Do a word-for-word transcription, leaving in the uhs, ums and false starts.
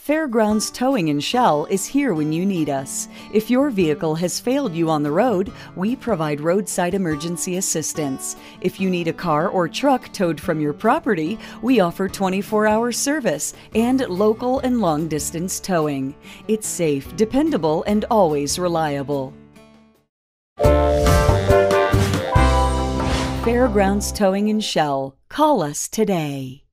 Fairgrounds Towing and Shell is here when you need us. If your vehicle has failed you on the road, we provide roadside emergency assistance. If you need a car or truck towed from your property, we offer twenty-four hour service and local and long-distance towing. It's safe, dependable, and always reliable. Fairgrounds Towing and Shell. Call us today.